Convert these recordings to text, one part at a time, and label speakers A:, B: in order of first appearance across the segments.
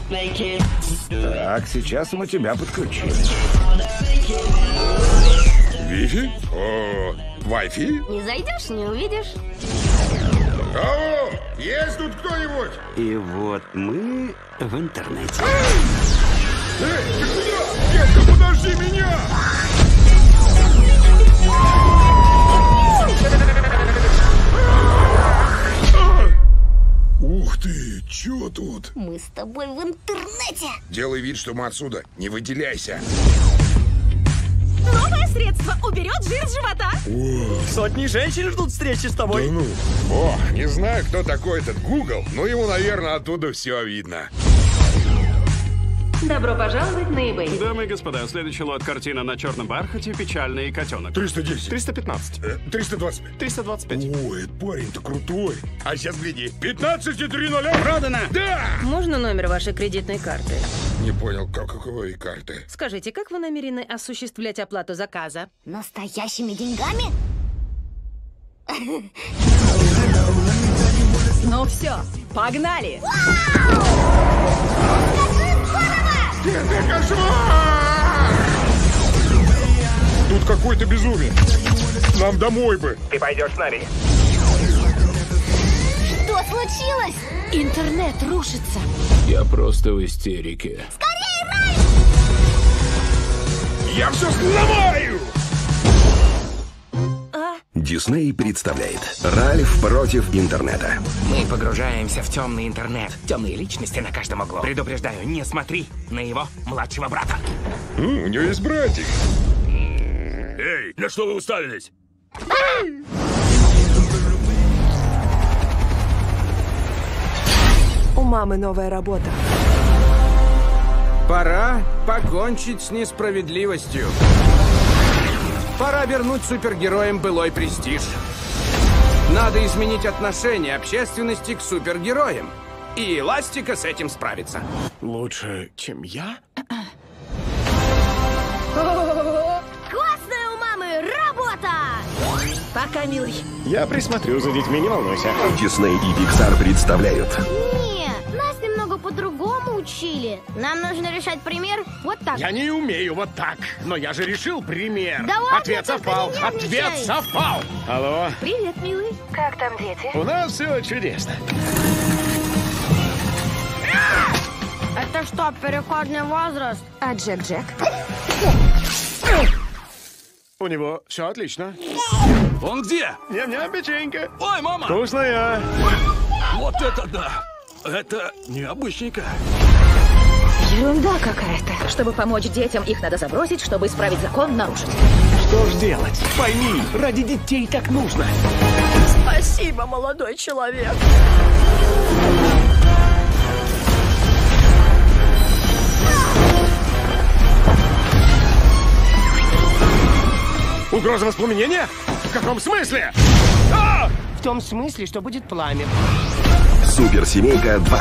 A: Так, сейчас мы тебя подключим.
B: Wi-Fi? О, Wi-Fi?
C: Не зайдешь, не увидишь.
B: Алло, есть тут кто-нибудь?
D: И вот мы в интернете.
B: Эй, ты куда? Детка, подожди меня! Ух ты, чё тут?
C: Мы с тобой в интернете.
B: Делай вид, что мы отсюда. Не выделяйся.
E: Новое средство уберет жир с живота.
F: Сотни женщин ждут встречи с
B: Да
F: тобой.
B: ну. О, не знаю, кто такой этот Google, но ему, наверное, оттуда все видно.
E: Добро пожаловать на eBay.
G: Дамы и господа, следующий лот картина на черном бархате «Печальный котенок».
B: 310.
G: 315.
B: 325.
G: 325.
B: Ой, этот парень-то крутой. А сейчас гляди. 15,3
F: Продано.
B: Да!
E: Можно номер вашей кредитной карты?
B: Не понял, какой карты.
E: Скажите, как вы намерены осуществлять оплату заказа?
C: Настоящими деньгами?
E: Ну все, погнали!
B: Это кошмар! Тут какое-то безумие. Нам домой бы.
F: Ты пойдешь с нами.
C: Что случилось?
E: Интернет рушится.
H: Я просто в истерике.
B: Я все сломаю!
I: Дисней представляет Ральф против интернета.
J: Мы погружаемся в темный интернет. Темные личности на каждом углу. Предупреждаю, не смотри на его младшего брата.
B: У него есть братик.
H: Эй, на что вы уставились?
E: У мамы новая работа.
F: Пора покончить с несправедливостью. Пора вернуть супергероям былой престиж. Надо изменить отношение общественности к супергероям. И Эластика с этим справится.
H: Лучше, чем я?
C: Классная у мамы работа!
E: Пока, милый.
H: Я присмотрю за детьми, не волнуйся.
I: Дисней и Pixar представляют
C: Не, нас немного по-другому учили. Нам нужно решать пример вот так.
H: Я не умею вот так, но я же решил пример.
C: Да ладно,
H: Ответ
C: только
H: совпал,
C: не нервничай.
H: ответ совпал. Алло,
E: Привет, милый. Как там дети?
H: у нас все чудесно.
C: Это что, переходный возраст?
E: А Джек-Джек?
H: У него все отлично.
G: Он где?
H: Ням-ням, печенька.
G: Ой, мама!
H: Вкусная.
G: Вот это да! Это необычненько.
E: Ерунда какая-то. Чтобы помочь детям, их надо забросить, чтобы исправить закон, нарушить.
H: Что ж делать? Пойми, ради детей так нужно.
E: Спасибо, молодой человек.
H: Угроза воспламенения? В каком смысле?
F: В том смысле, что будет пламя.
I: Суперсемейка 2.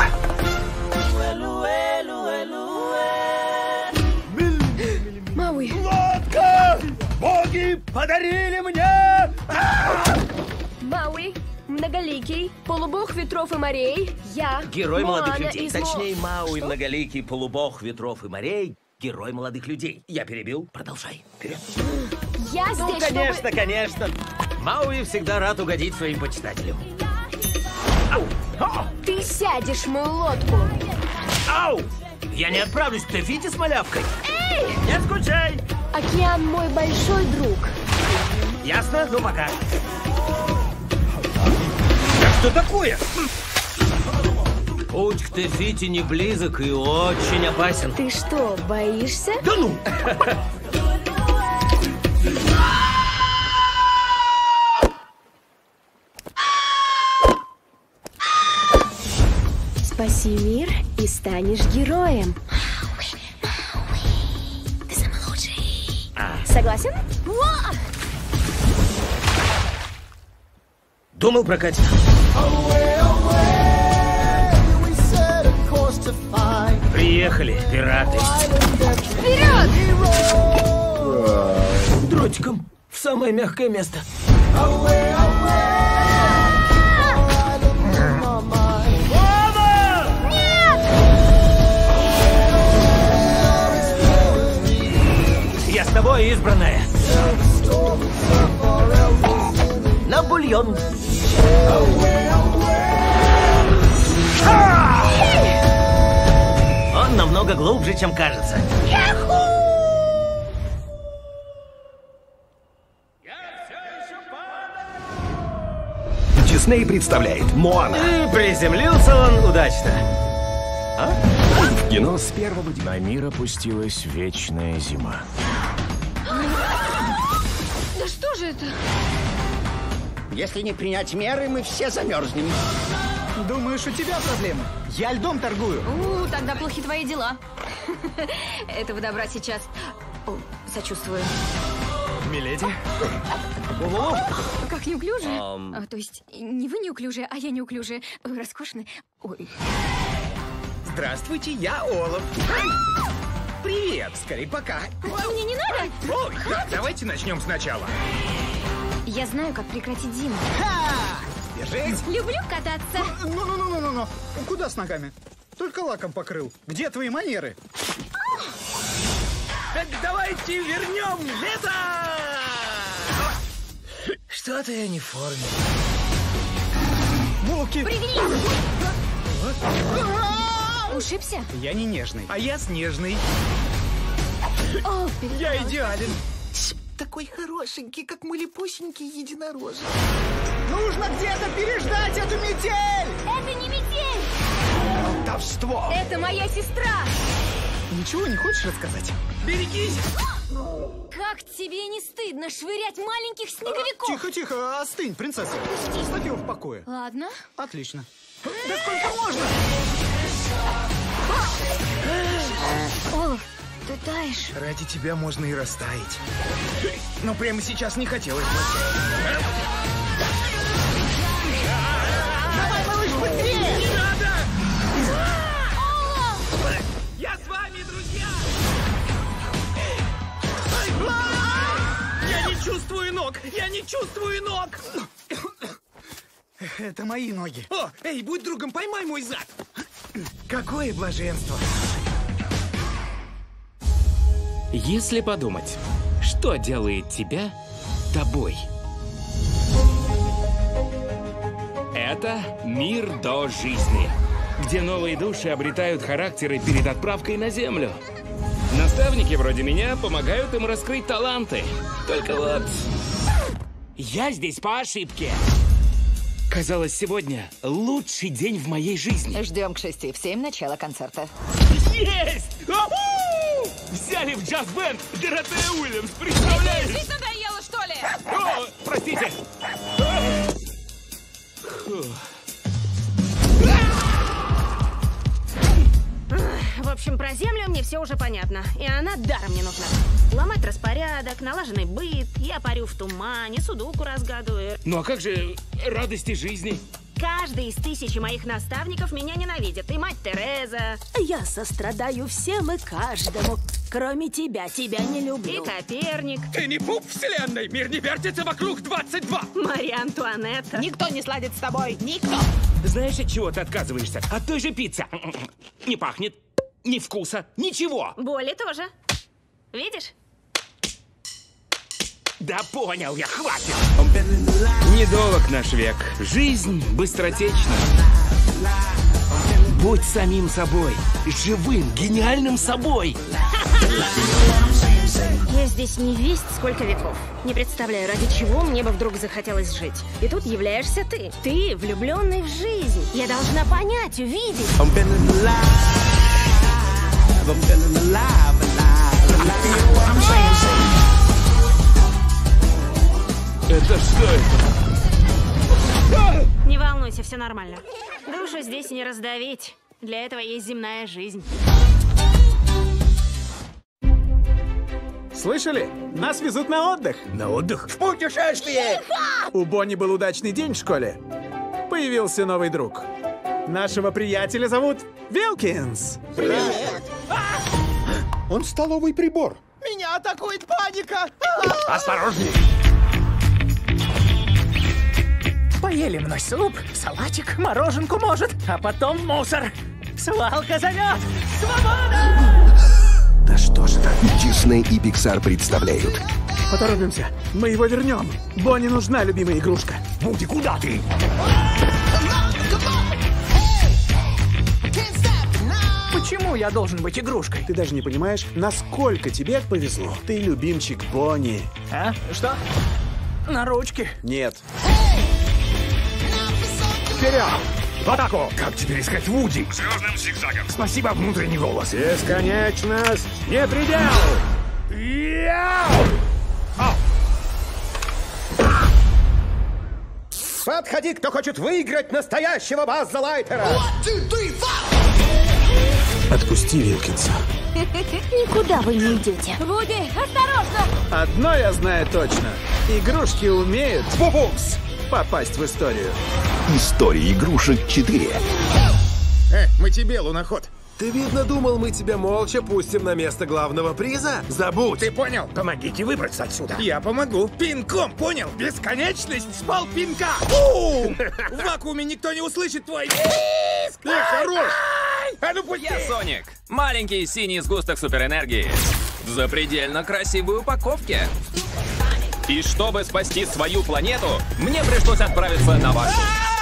E: Мауи.
H: Лодка! Боги подарили мне!
E: Мауи. Многоликий. Полубог ветров и морей. Я.
J: Герой молодых
E: Моана
J: людей.
E: из
J: Точнее, Мауи,
E: Что?
J: многоликий полубог ветров и морей. Герой молодых людей. Я перебил. Продолжай. Вперед.
E: Я
J: Ну,
E: здесь,
J: конечно, конечно. Мауи всегда рад угодить своим почитателям.
E: чтобы... Ты сядешь в мою лодку.
J: Ау! Я не отправлюсь к Тефите с малявкой.
E: Эй!
J: Не скучай!
E: Океан мой большой друг.
J: Ясно? Ну, пока. Да что такое? Путь к Тефите не близок и очень опасен.
E: Ты что, боишься?
J: Да ну!
E: Спаси мир и станешь героем. Ты самый лучший. Согласен?
J: Думал прокатит. Приехали, пираты.
E: Вперед!
J: Дротиком в самое мягкое место.
H: тобой, избранная. На бульон. Он намного глубже, чем кажется.
I: Дисней представляет Моана.
H: И приземлился он удачно.
I: В кино с первого дня.
A: На мир опустилась вечная зима.
C: Да что же это?
K: Если не принять меры, мы все замерзнем.
L: Думаешь, у тебя проблемы? Я льдом торгую.
C: Тогда плохи твои дела. Этого добра сейчас... сочувствую.
H: Миледи?
C: Как неуклюже? То есть, не вы неуклюжие, а я неуклюжая. Вы роскошны. Ой.
L: Здравствуйте, я Олаф. Привет, скорей пока.
C: Мне не надо.
L: Ой, да, давайте начнем сначала.
C: Я знаю, как прекратить зиму.
L: Держись.
C: Люблю кататься.
L: Ну. Куда с ногами? Только лаком покрыл. Где твои манеры? Так давайте вернем лето! Что-то я не в форме. Булки!
C: Пригнись! Ушибся?
L: Я не нежный, а я снежный. Я идеален. Такой хорошенький, как малепусенький единорожек. Нужно где-то переждать эту метель!
C: Это не метель!
L: Колдовство!
C: Это моя сестра!
L: Ничего не хочешь рассказать? Берегись!
C: Как тебе не стыдно швырять маленьких снеговиков?
L: Тихо, остынь, принцесса. Оставь его в покое.
C: Ладно.
L: Отлично. Да сколько можно?
C: Олаф, ты таешь.
L: Ради тебя можно и растаять. Но прямо сейчас не хотелось бы. Давай, малыш, быстрее! Не надо!
C: Олаф!
L: Я с вами, друзья! Я не чувствую ног! Я не чувствую ног! Это мои ноги. О, эй, будь другом, поймай мой зад! Какое блаженство!
J: Если подумать, что делает тебя тобой? Это мир до жизни, где новые души обретают характеры перед отправкой на Землю. Наставники вроде меня помогают им раскрыть таланты. Только вот... я здесь по ошибке. Казалось, сегодня лучший день в моей жизни.
E: Ждем к 6 в 7 начала концерта.
J: Есть! Взяли в джаз-бенд Доротея Уильямс, представляешь?
E: Жизнь надоела, что ли?
J: О, простите.
M: В общем, про Землю мне все уже понятно. И она даром не нужна. Ломать распорядок, налаженный быт, я парю в тумане, судоку разгадываю.
J: Ну а как же радости жизни?
M: Каждый из 1000 моих наставников меня ненавидит. И мать Тереза.
N: Я сострадаю всем и каждому. Кроме тебя. Тебя не люблю.
M: И Коперник.
J: Ты не пуп вселенной. Мир не вертится вокруг 22.
M: Мария Антуанетта.
E: Никто не сладит с тобой. Никто.
J: Знаешь, от чего ты отказываешься? От той же пиццы. Не пахнет, ни вкуса, ничего.
M: Боли тоже. Видишь?
J: Да понял я, хватит. Недолг наш век. Жизнь быстротечна. Будь самим собой. Живым, гениальным собой.
M: Я здесь не весть сколько веков. Не представляю, ради чего мне бы вдруг захотелось жить. И тут являешься ты. Ты, влюбленный в жизнь. Я должна понять, увидеть.
J: Это что это?
M: Не волнуйся, все нормально. Душу здесь не раздавить. Для этого есть земная жизнь.
L: Слышали? Нас везут на отдых. На отдых? В путешествие! У Бонни был удачный день в школе. Появился новый друг. Нашего приятеля зовут Вилкинс. Привет! Он столовый прибор. Меня атакует паника!
H: Осторожней!
N: Поели мной суп, салатик, мороженку может, а потом мусор. Свалка зовет! Свобода!
L: Да что же это?
I: Дисней и Pixar представляют.
L: Поторопимся. Мы его вернем. Бонни нужна любимая игрушка.
H: Вуди, куда ты? Почему я должен быть игрушкой?
L: Ты даже не понимаешь, насколько тебе повезло. Ты любимчик Бонни.
H: А? Что? На ручке?
L: Нет.
H: Вперед! В атаку! Как теперь искать Вуди?
B: Звездным зигзагом.
H: Спасибо, внутренний голос.
F: Бесконечность не предел!
K: Подходи, кто хочет выиграть настоящего Базза Лайтера!
L: Отпусти Вилкинса.
C: Никуда вы не идете.
N: Вуди, осторожно!
L: Одно я знаю точно. Игрушки умеют попасть в историю.
I: История игрушек 4.
K: Мы тебе, луноход.
O: Ты, видно, думал, мы тебя молча пустим на место главного приза? Забудь!
K: Ты понял?
H: Помогите выбраться отсюда.
K: Я помогу. Пинком, понял? Бесконечность с полпинка. В вакууме никто не услышит твой писк. Хорош! А ну пусти!
P: Я Соник. Маленький синий сгусток суперэнергии. В запредельно красивой упаковке. И чтобы спасти свою планету, мне пришлось отправиться на вашу.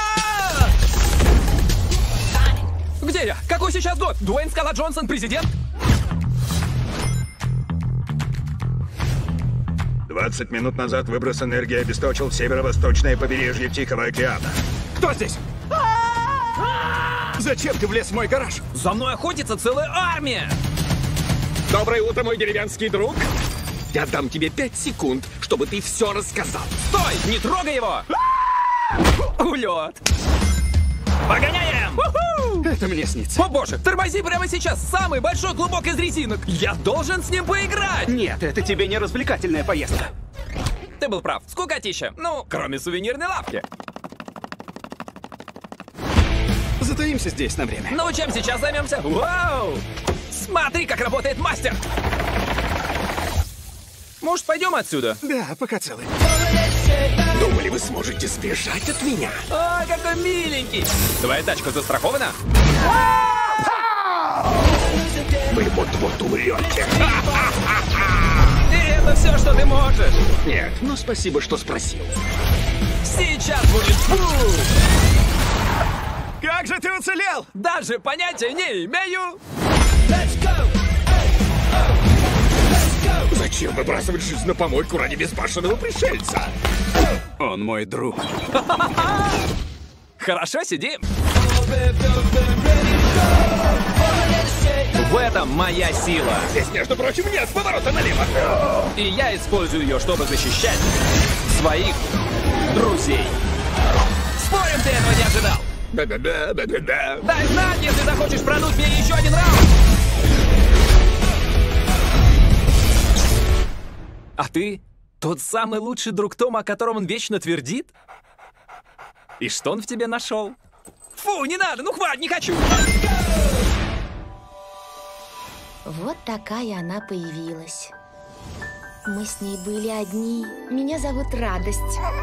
P: Где я? Какой сейчас год? Дуэйн Скала Джонсон президент?
B: 20 минут назад выброс энергии обесточил северо-восточное побережье Тихого океана.
H: Кто здесь? Зачем ты влез в мой гараж?
P: За мной охотится целая армия!
H: Доброе утро, мой деревенский друг. Я дам тебе 5 секунд, чтобы ты все рассказал.
P: Стой! Не трогай его! Улет! Погоняем!
H: Это мне снится.
P: О боже, тормози прямо сейчас! Самый большой клубок из резинок! Я должен с ним поиграть!
H: Нет, это тебе не развлекательная поездка.
P: Ты был прав, скукотища. Ну, кроме сувенирной лавки.
H: Затаимся здесь на время.
P: Ну, чем сейчас займемся? Вау! Смотри, как работает мастер! Может, пойдем отсюда?
H: Да, пока целый. Думали, вы сможете сбежать от меня?
P: О, какой миленький! Твоя тачка застрахована?
H: Вы вот-вот умрете.
P: И это все, что ты можешь?
H: Нет, но спасибо, что спросил.
P: Сейчас будет бум!
H: Как же ты уцелел?
P: Даже понятия не имею!
H: Зачем выбрасывать жизнь на помойку ради безбашенного пришельца? Он мой друг.
P: Хорошо, сидим. В этом моя сила.
H: Здесь, между прочим, нет поворота налево.
P: И я использую ее, чтобы защищать своих друзей. Спорим, ты этого не ожидал?
H: Да-да-да.
P: Дай знать, если захочешь продуть мне еще один раунд. А ты тот самый лучший друг Тома, о котором он вечно твердит? И что он в тебе нашел? Фу, не надо, ну хватит, не хочу!
C: Вот такая она появилась. Мы с ней были одни. Меня зовут Радость.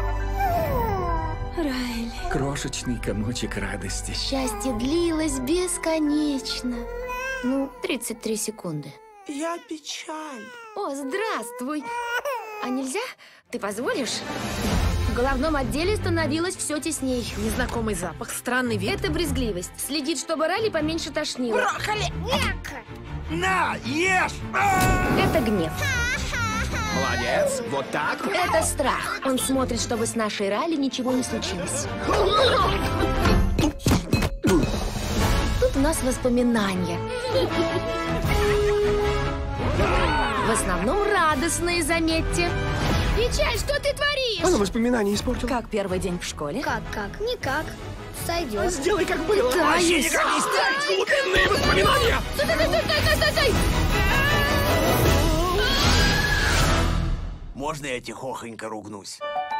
C: Райли.
J: Крошечный комочек радости.
C: Счастье длилось бесконечно. Ну, 33 секунды.
N: Я печаль.
C: О, здравствуй. А нельзя? Ты позволишь? В головном отделе становилось все тесней.
M: Незнакомый запах, странный вид.
C: Это брезгливость. Следит, чтобы Райли поменьше тошнило.
N: Брокколи!
H: На, ешь!
C: Это гнев.
H: Молодец, вот так.
C: Это страх. Он смотрит, чтобы с нашей Райли ничего не случилось. Тут у нас воспоминания. В основном радостные, заметьте. Печаль, что ты творишь?
H: Она воспоминания испортила.
M: Как первый день в школе?
C: Как? Никак. Сойдет.
H: Сделай, как было.
C: Пытаюсь.
H: Вообще никак не ставить глубинные воспоминания.
C: Стой!
K: Можно я тихохонько ругнусь?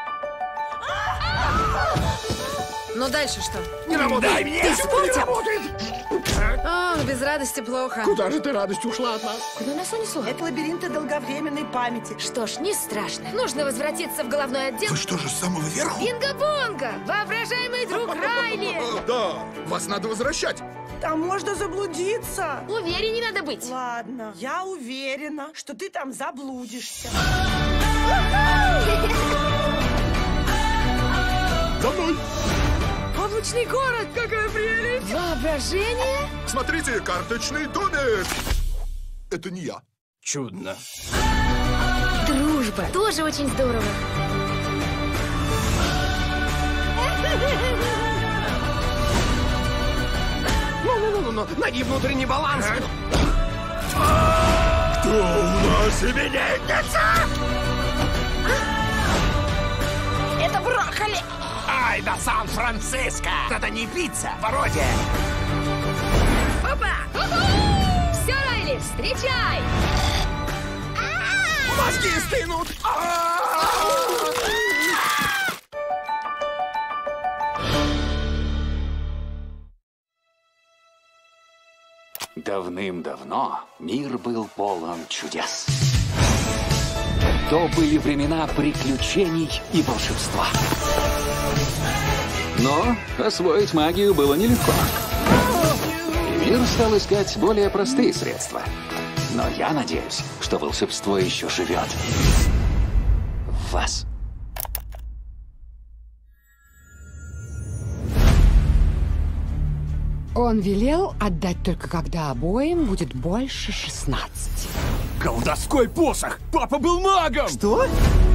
M: Ну дальше что?
H: Не работает. Дай мне.
M: Ты испортил?
H: Не работает.
M: Ох, без радости плохо.
H: Куда же ты, радость, ушла от нас?
C: Куда нас унесло?
N: Это лабиринты долговременной памяти.
C: Что ж, не страшно. Нужно возвратиться в головной отдел.
B: Вы что же, с самого верху?
C: Бинго-бонго! Воображаемый друг Райли!
B: Да, вас надо возвращать.
N: Там можно заблудиться.
C: Увереннее надо быть.
N: Ладно, я уверена, что ты там заблудишься.
O: Домой!
N: Облачный город, какая прелесть!
C: Воображение?
O: Смотрите, карточный домик! Это не я.
F: Чудно.
C: Дружба. Тоже очень здорово.
H: Ну, найди внутренний баланс.
O: Кто у нас именинница?
N: Это брокколи!
K: Ай да Сан-Франциско! Это не пицца, пародия!
C: Опа! Все, Райли, встречай!
K: Мозги стынут!
Q: Давным-давно мир был полон чудес. То были времена приключений и волшебства. Но освоить магию было нелегко. И мир стал искать более простые средства. Но я надеюсь, что волшебство еще живет в вас.
R: Он велел отдать только когда обоим будет больше 16.
K: Колдовской посох! Папа был магом!
S: Что?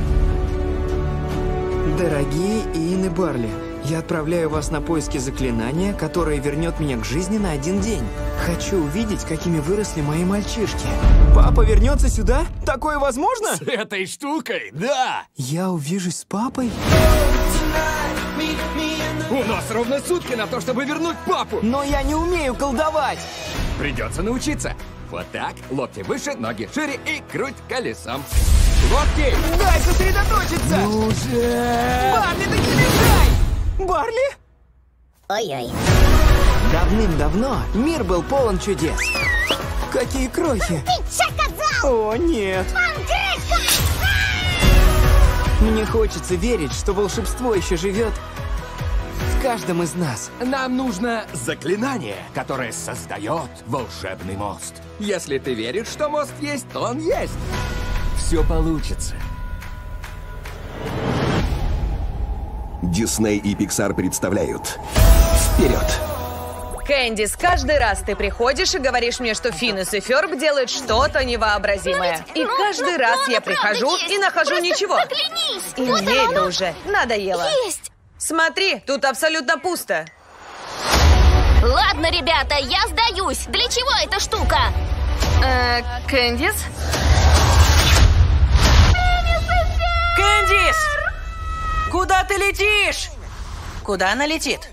S: Дорогие Иэн и Барли, я отправляю вас на поиски заклинания, которое вернет меня к жизни на 1 день. Хочу увидеть, какими выросли мои мальчишки. Папа вернется сюда? Такое возможно?
K: С этой штукой, да!
S: Я увижусь с папой?
H: У нас ровно сутки на то, чтобы вернуть папу.
S: Но я не умею колдовать.
H: Придется научиться. Вот так, локти выше, ноги шире и круть колесом. Локти!
S: Дай сосредоточиться!
H: Ну же!
S: Барли, ты не мешай! Барли?
N: Ой-ой.
S: Давным-давно мир был полон чудес. Какие крохи!
N: Ты что сказал?
S: О, нет! Мне хочется верить, что волшебство еще живет в каждом из нас.
H: Нам нужно заклинание, которое создает волшебный мост. Если ты веришь, что мост есть, то он есть. Все получится.
I: Дисней и Pixar представляют. Вперед!
E: Кэндис, каждый раз ты приходишь и говоришь мне, что Финес и Ферб делают что-то невообразимое. И каждый раз я прихожу и нахожу ничего. И мне это уже надоело.
C: Есть!
E: Смотри, тут абсолютно пусто.
C: Ладно, ребята, я сдаюсь. Для чего эта штука?
E: Кэндис?
T: Кэндис! Куда ты летишь? Куда она летит?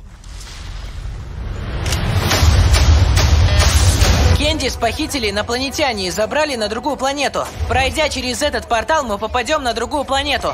T: Кэндис похитили инопланетяне и забрали на другую планету. Пройдя через этот портал, мы попадем на другую планету.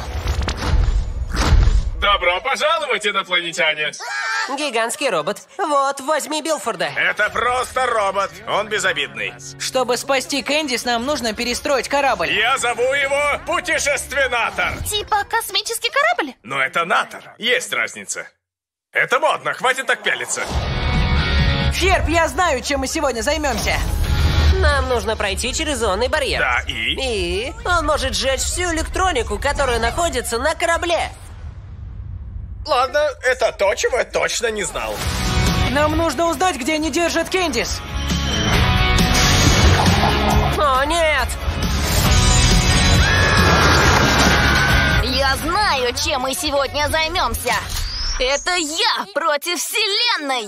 U: Добро пожаловать, инопланетяне!
T: Гигантский робот. Вот, возьми Билфорда.
U: Это просто робот, он безобидный.
T: Чтобы спасти Кэндис, нам нужно перестроить корабль.
U: Я зову его Путешественатор.
C: Типа космический корабль?
U: Но это Натор, есть разница. Это модно, хватит так пялиться.
T: Ферб, я знаю, чем мы сегодня займемся.
V: Нам нужно пройти через зонный барьер.
U: Да, и?
V: И он может сжечь всю электронику, которая находится на корабле.
U: Ладно, это то, чего я точно не знал.
T: Нам нужно узнать, где они держат Кэндис.
V: О, нет!
C: Я знаю, чем мы сегодня займемся. Это я против вселенной.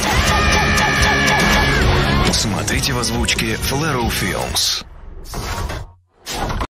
A: Смотрите в озвучке Flarrow Films.